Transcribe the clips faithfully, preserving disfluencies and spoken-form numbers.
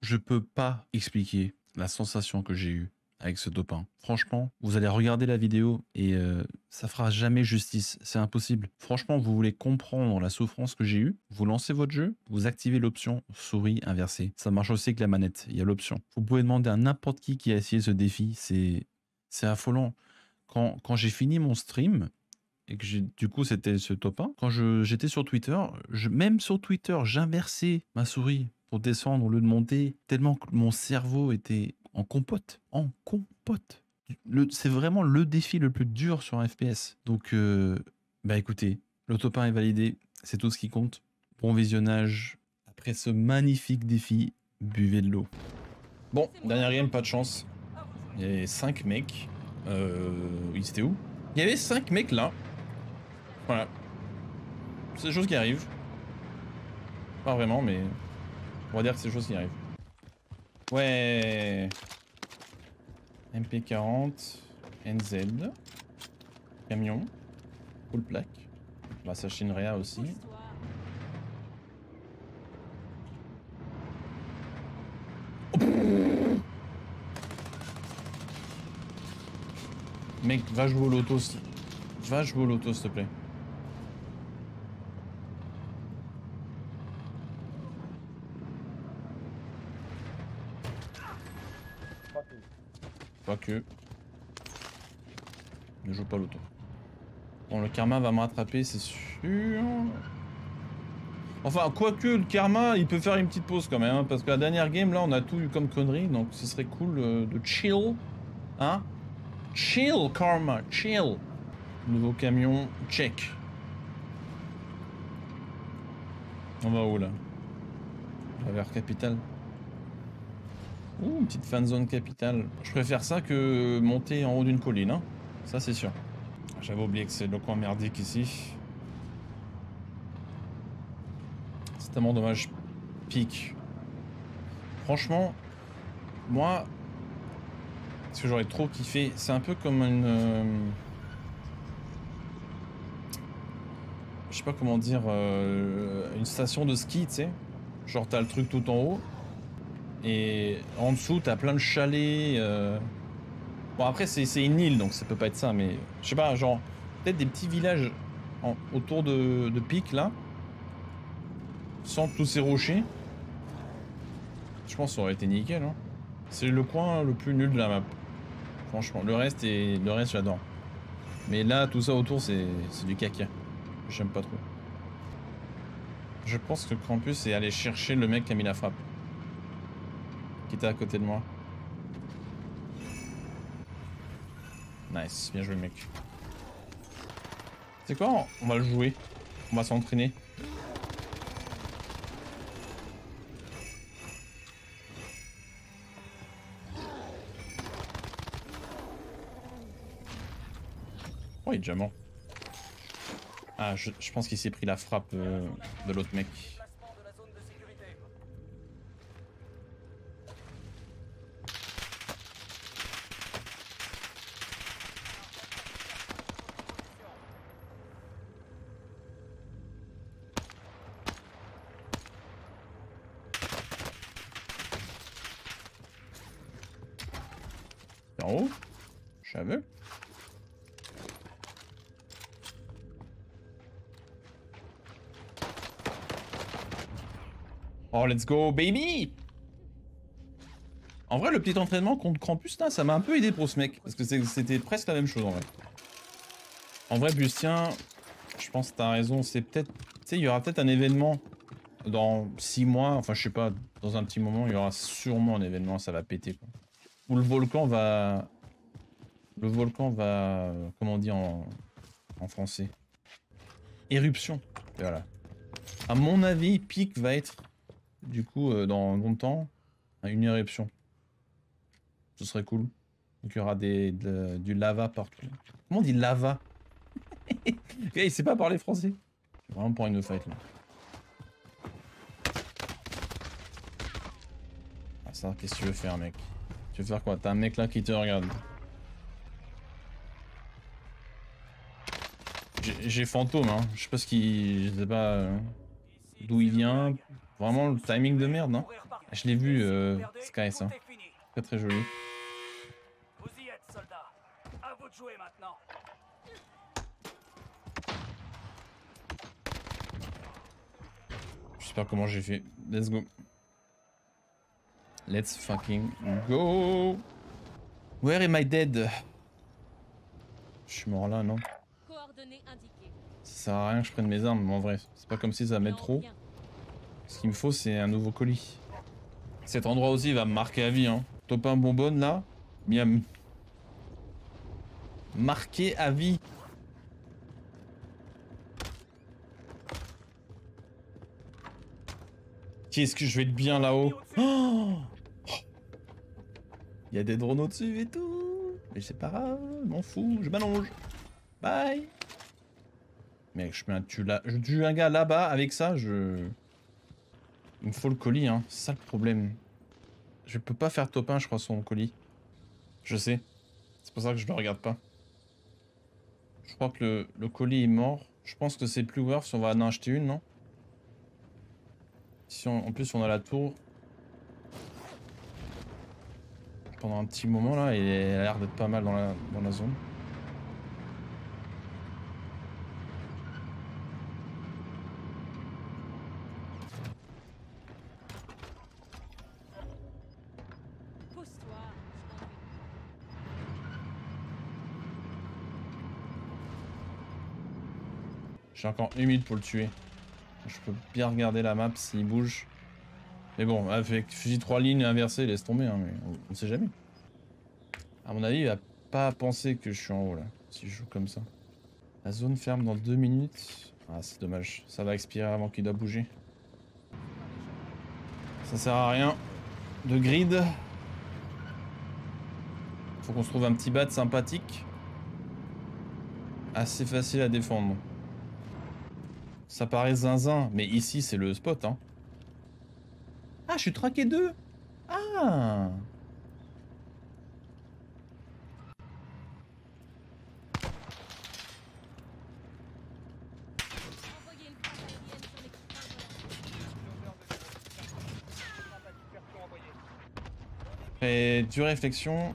Je peux pas expliquer la sensation que j'ai eue avec ce top un. Franchement, vous allez regarder la vidéo et euh, ça fera jamais justice. C'est impossible. Franchement, vous voulez comprendre la souffrance que j'ai eue, vous lancez votre jeu, vous activez l'option souris inversée. Ça marche aussi avec la manette, il y a l'option. Vous pouvez demander à n'importe qui qui a essayé ce défi, c'est c'est affolant. Quand, quand j'ai fini mon stream, et que j'ai, du coup c'était ce top un, quand je, j'étais sur Twitter, je, même sur Twitter, j'inversais ma souris pour descendre au lieu de monter, tellement que mon cerveau était en compote. En compote. Le, c'est vraiment le défi le plus dur sur un F P S. Donc, euh, bah écoutez, le top un est validé, c'est tout ce qui compte. Bon visionnage. Après ce magnifique défi, buvez de l'eau. Bon, dernière game, pas de chance. Il y avait cinq mecs. Euh, ils étaient où? Il y avait cinq mecs là. Voilà. C'est des choses qui arrivent. Pas vraiment, mais on va dire que c'est des choses qui arrivent. Ouais. M P quarante, N Z, camion, full plaque. Bah ça Shinrea aussi. Oh, mec, va jouer au loto. Va jouer au loto, s'il te plaît. Pas que. Ne joue pas au loto. Bon, le karma va me rattraper, c'est sûr. Enfin, quoique le karma, il peut faire une petite pause quand même, hein, parce que la dernière game, là, on a tout eu comme connerie, donc ce serait cool euh, de chill. Hein? Chill, karma, chill. Nouveau camion, check. On va où, là? On va vers Capitale. Ouh, une petite fan zone Capitale. Je préfère ça que monter en haut d'une colline, hein. Ça, c'est sûr. J'avais oublié que c'est le coin merdique ici. C'est tellement dommage. Pique. Franchement, moi, ce que j'aurais trop kiffé, c'est un peu comme une... Euh... Je sais pas comment dire... Euh... Une station de ski, tu sais. Genre, t'as le truc tout en haut. Et en dessous, t'as plein de chalets. Euh... Bon, après, c'est une île, donc ça peut pas être ça, mais... Je sais pas, genre... Peut-être des petits villages en... autour de, de pics, là. Sans tous ces rochers. Je pense que ça aurait été nickel, hein. C'est le coin le plus nul de la map. Franchement, le reste, est... le reste j'adore. Mais là, tout ça autour, c'est du caca. J'aime pas trop. Je pense que Krampus est allé chercher le mec qui a mis la frappe. Qui était à côté de moi. Nice, bien joué mec. C'est quoi? On va le jouer. On va s'entraîner. Oh, il est déjà mort. Ah, je, je pense qu'il s'est pris la frappe euh, de l'autre mec. En haut? Je savais. Oh, let's go, baby! En vrai, le petit entraînement contre Krampus, là, ça m'a un peu aidé pour ce mec. Parce que c'était presque la même chose, en vrai. En vrai, Bustien, je pense que t'as raison. C'est peut-être... Tu sais, il y aura peut-être un événement dans six mois. Enfin, je sais pas, dans un petit moment, il y aura sûrement un événement, ça va péter, quoi. Où le volcan va... Le volcan va... Comment on dit en, en français? Éruption. Et voilà. À mon avis, Pic va être... Du coup, euh, dans longtemps, une éruption. Ce serait cool. Donc il y aura des, de, du lava partout. Comment on dit lava? Il sait pas parler français. Je vais vraiment pour une fight là. Ah ça, qu'est-ce que tu veux faire mec? Tu veux faire quoi? T'as un mec là qui te regarde. J'ai fantôme hein. Je sais pas ce qu'il... Je sais pas... Euh, d'où il vient. Vraiment le timing de merde non? Je l'ai vu, euh, Sky, ça. Très très joli. Vous y êtes, soldats. À vous de jouer maintenant. Je sais pas comment j'ai fait. Let's go. Let's fucking go. Where am I dead? Je suis mort là, non? Coordonnées indiquées. Ça sert à rien que je prenne mes armes, mais en vrai, c'est pas comme si ça m'aide trop. Ce qu'il me faut, c'est un nouveau colis. Cet endroit aussi va me marquer à vie, hein. Topin bonbonne là, miam. Marqué à vie. Qu'est-ce que je vais être bien là-haut? Oh, il y a des drones au-dessus et tout. Mais c'est pas grave, je m'en fous, je m'allonge. Bye. Mec, je, mets un, tu je tue un gars là-bas avec ça, je... Il me faut le colis, hein. C'est ça le problème. Je peux pas faire top un, je crois, sur mon colis. Je sais. C'est pour ça que je le regarde pas. Je crois que le, le colis est mort. Je pense que c'est plus worth si on va en acheter une, non? Si on, en plus, on a la tour. Pendant un petit moment, là, et elle a l'air d'être pas mal dans la, dans la zone. J'ai encore une minute pour le tuer. Je peux bien regarder la map s'il bouge. Mais bon, avec fusil trois lignes inversé, laisse tomber, hein, mais on, on sait jamais. À mon avis, il va pas penser que je suis en haut là, si je joue comme ça. La zone ferme dans deux minutes. Ah, c'est dommage. Ça va expirer avant qu'il doit bouger. Ça sert à rien. De grid. Faut qu'on se trouve un petit bat sympathique. Assez facile à défendre. Ça paraît zinzin, mais ici c'est le spot, hein. Ah, je suis traqué deux. Ah. Après dure réflexion.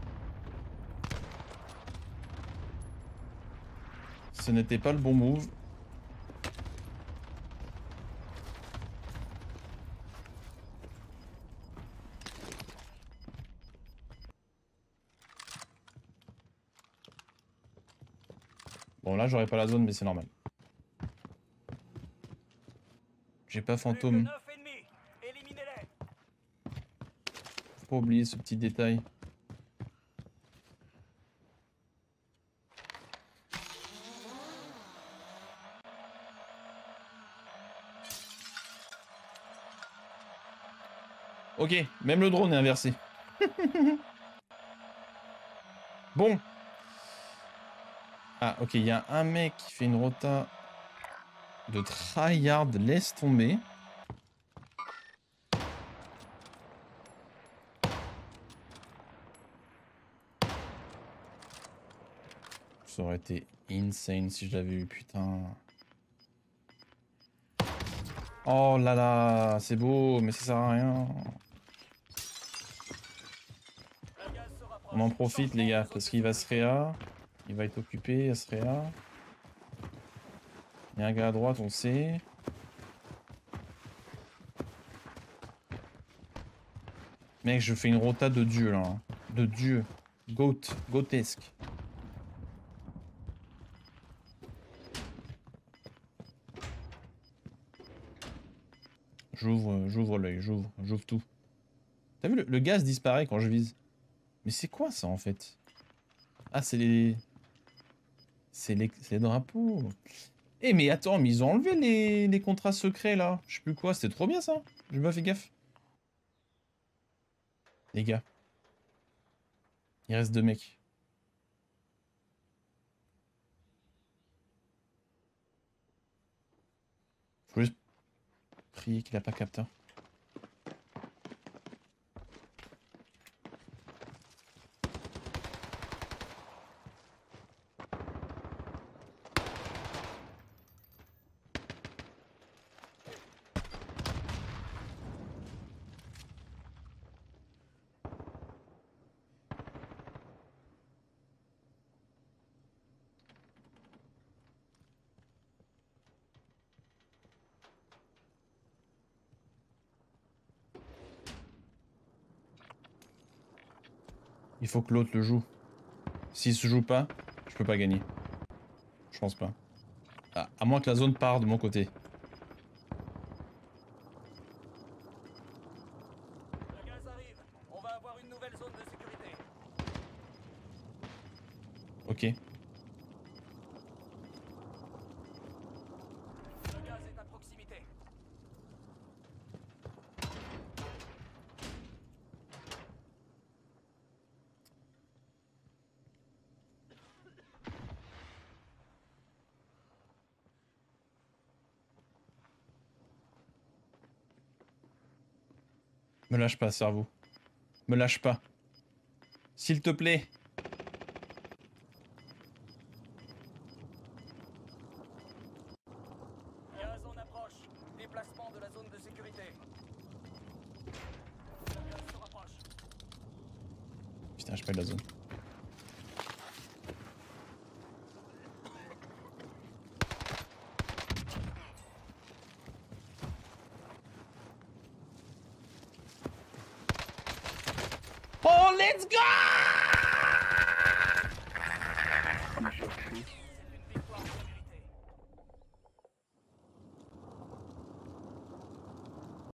Ce n'était pas le bon move. Bon là j'aurais pas la zone mais c'est normal. J'ai pas fantôme. Faut pas oublier ce petit détail. Ok, même le drone est inversé. Bon. Ah ok, il y a un mec qui fait une rota de tryhard, laisse tomber. Ça aurait été insane si je l'avais eu, putain. Oh là là, c'est beau, mais ça sert à rien. On en profite les gars, parce qu'il va se réa. Il va être occupé à se réa. Il y a un gars à droite, on sait. Mec, je fais une rota de dieu là. Hein. De dieu. Goat. Goatesque. J'ouvre, j'ouvre l'œil, j'ouvre, j'ouvre tout. T'as vu, le, le gaz disparaît quand je vise. Mais c'est quoi ça en fait? Ah, c'est les... C'est les... les drapeaux. Eh mais attends, mais ils ont enlevé les, les contrats secrets là. Je sais plus quoi, c'était trop bien ça. J'ai pas fait gaffe. Les gars. Il reste deux mecs. Faut juste prier qu'il a pas capteur. Il faut que l'autre le joue. S'il se joue pas, je peux pas gagner. Je pense pas. Ah, à moins que la zone parte de mon côté. Le gaz arrive. On va avoir une nouvelle zone de sécurité. Ok. Le gaz est à proximité. Me lâche pas, cerveau. Me lâche pas. S'il te plaît. Gaz en approche. Déplacement de la zone de sécurité. Le gaz se rapproche. Putain, je perds la zone. Oh, let's go!